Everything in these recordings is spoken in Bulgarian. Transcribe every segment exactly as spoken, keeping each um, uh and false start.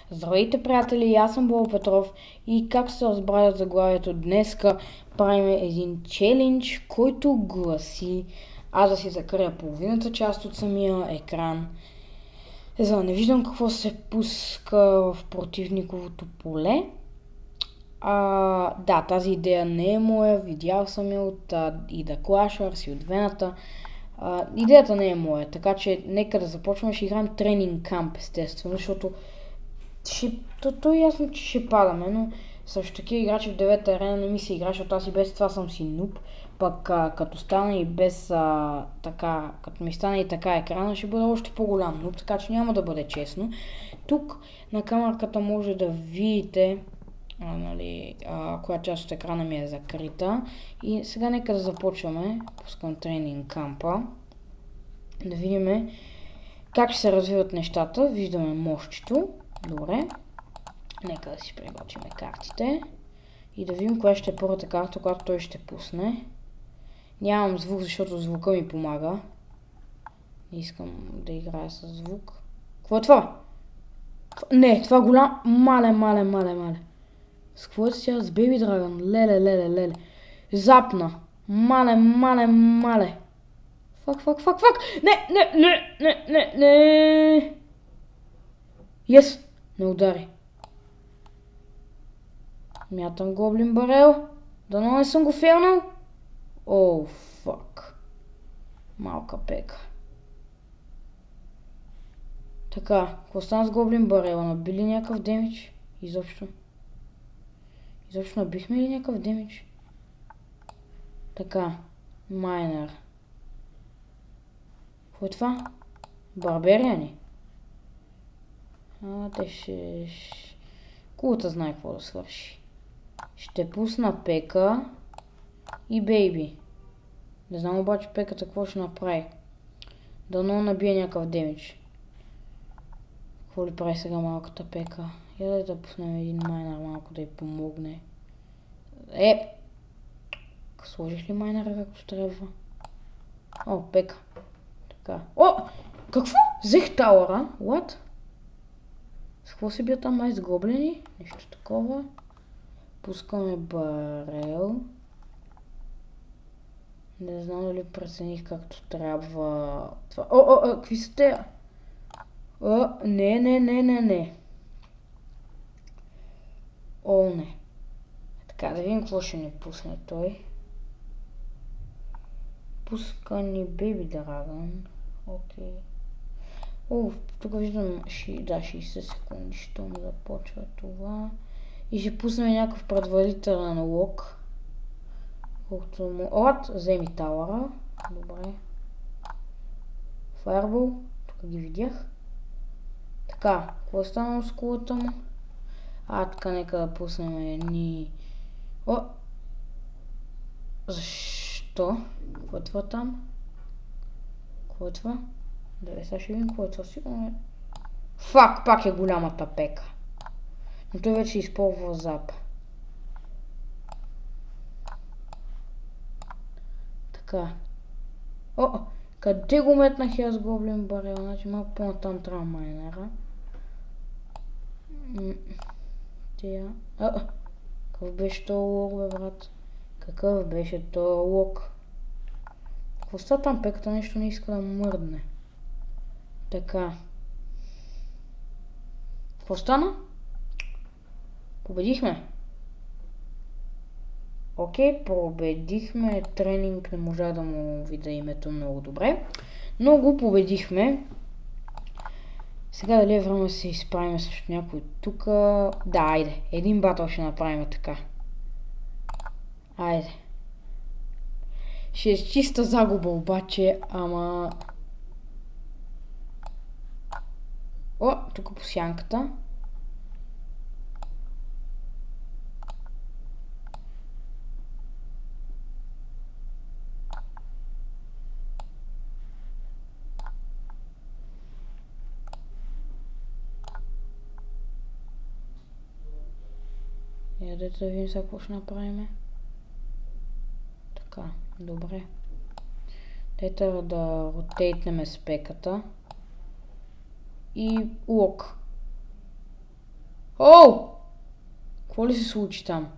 Здравейте, приятели, аз съм Боба Петров и както се разбрали от заглавието, днеска правим един челендж, който гласи аз да си закрия половината част от самия екран, за да не виждам какво се пуска в противниковото поле. А, да, тази идея не е моя, видял съм я от Ида Клашърс и от Вената. А, идеята не е моя, така че нека да започваме. Ще играем тренинг камп, естествено, защото ще, то, то е ясно, че ще падаме, но също такива играчи в девета арена не ми се игра, защото аз и без това съм си нуб. Пък а, като стане и без а, така, като ми стане и така екрана, ще бъде още по-голям нуб, така че няма да бъде честно. Тук на камерката може да видите а, нали, а, коя част от екрана ми е закрита. И сега нека да започваме. Пускам тренинг кампа. Да видим как ще се развиват нещата. Виждаме мощчето. Добре. Нека да си приготвим картите. И да видим коя ще е първата карта, която той ще пусне. Нямам звук, защото звука ми помага. Не искам да играя с звук. Какво е това? Не, това голям... Мале, мале, мале, мале. С какво е сега? С Baby Dragon. Леле, леле, леле. Запна. Мале, мале, мале. Фак, фак, фак, фак. Не, не, не, не, не, не. Yes. Не удари. Мятам Гоблин Барел. Дано не съм го фейлнал. О, фак. Малка пека. Така, какво стана с Гоблин Барела? Набили някакъв демидж? Изобщо. Изобщо набихме ли някакъв демидж? Така, майнер. Какво е това? Барбериани. А, те ще... Кулата знае какво да свърши. Ще пусна Пека и Бейби. Не знам обаче Пеката какво ще направи. Дано набие някакъв демидж. Какво ли прави сега малката Пека? Я да пуснем един майнер малко да й помогне. Е! Сложиш ли майнера както трябва? О, Пека. Така. О! Какво? Взех тауъра? What? С какво се бия там май с гоблини? Нещо такова. Пускаме барел. Не знам дали прецених както трябва. Това... О, о, о, какви са те? О, не, не, не, не, не. О, не. Така, да видим какво ще ни пусне той. Пуска ни Baby Dragon. Окей. О, тук виждам, да, шейсет секунди, ще му започва това. И ще пуснем някакъв предварителен лок. Колкото му... От, вземи тауъра. Добре. Фаербол. Тук ги видях. Така, какво е станало с кулата му? А, така, нека да пуснем едни... О! Защо? Какво е това там? Какво е това? Да, сега ще видим какво е това. Сигурно е... Фак, пак е голямата Пека. Но той вече използва зап. Така. О, къде го метнах я с Гоблин Барел? Значи малко по-натам трябва майнера. Тя... А, какъв беше този лок, бе, брат? Какъв беше този лок? Какво става там? Пеката нещо не иска да мърдне. Така. Какво стана? Победихме. Окей, победихме. Тренинг не можа да му видя името много добре. Но го победихме. Сега дали е време да се изправим срещу някой тук. Да, айде. Един батъл ще направим така. Айде. Ще е чиста загуба обаче, ама... О, тук по сянката. Ядете да видим сега какво ще направим. Така, добре. Дайте да ротейтнем с Пеката. И лок. Оу! Какво ли се случи там?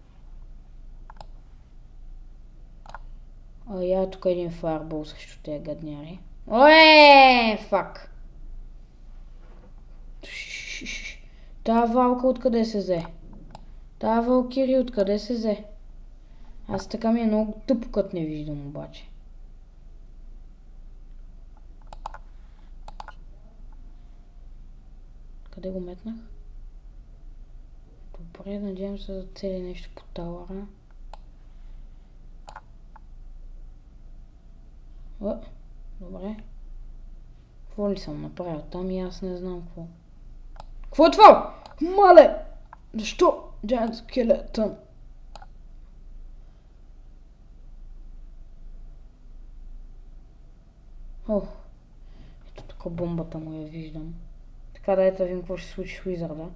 А я тук един фаербол срещу тези гадняри. Оее, фак! Тая валка откъде се взе? Тая валкири откъде се взе? Аз така ми е много тъпо, като не виждам обаче. Къде го метнах? Добре, надявам се да цели нещо по тауъра. О, добре. Какво ли съм направил там и аз не знам какво. Какво е това? Мале! Защо? Giant Skeleton. Ох. Ето тук бомбата му я виждам. Така да ето видим какво ще се случи с Уизарда.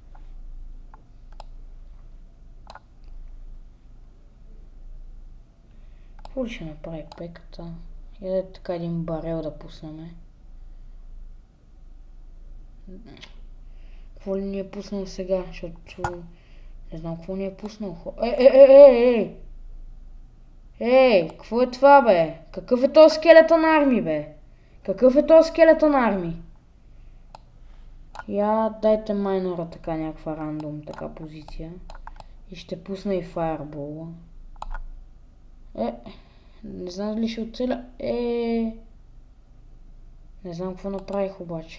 Какво ли ще направи пеката? И да така един барел да пуснем. Какво ли ни е пуснал сега, защото не знам какво ни е пуснал. Е, е, е, е, е! Ей, какво е това, бе? Какъв е този скелетън арми, бе? Какъв е този скелетън арми? Я дайте майнера така някаква рандом така позиция. И ще пусна и фаербола. Е, не знам дали ще оцеля. Е, не знам какво направих обаче.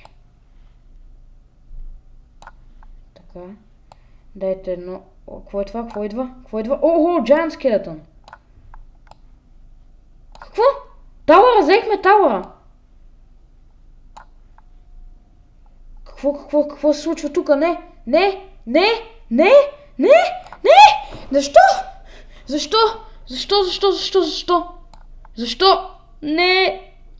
Така. Дайте едно. О, какво е това? Какво идва? Какво идва? Охо, Giant Skeleton! Какво? Тауъра, взехме тауъра! Какво, какво, какво се случва тук? Не, не, не, не, не, не! Защо? Защо? Защо, защо, защо, защо? Защо? Не!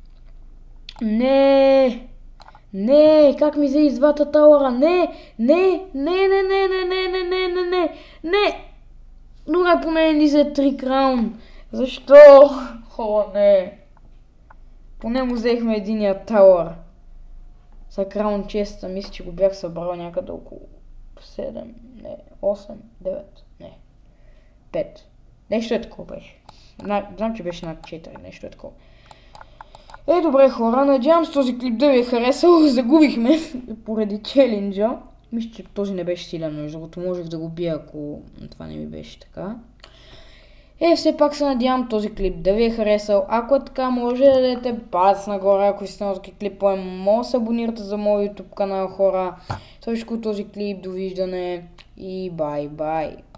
Не! Не! Как ми взе из двата тауъра? Не! Не! Не, не, не, не, не, не, не, не, не! Не! Добре, поне ни взе три краун. Защо? О, не! Поне му взехме единия тауър. За краун честа, мисля, че го бях събрал някъде около седем, не, осем, девет, не, пет. Нещо е такова беше. Знам, че беше над четири, нещо е такова. Е, добре хора, надявам се този клип да ви е харесал. Загубихме поради челенджа. Мисля, че този не беше силен, между другото можех да го бия, ако това не ми беше така. Е, все пак се надявам този клип да ви е харесал. Ако е така, може да дадете палец нагоре, ако сте на този клип, може да се абонирате за моят YouTube канал, хора. Всичко този клип, довиждане и бай-бай.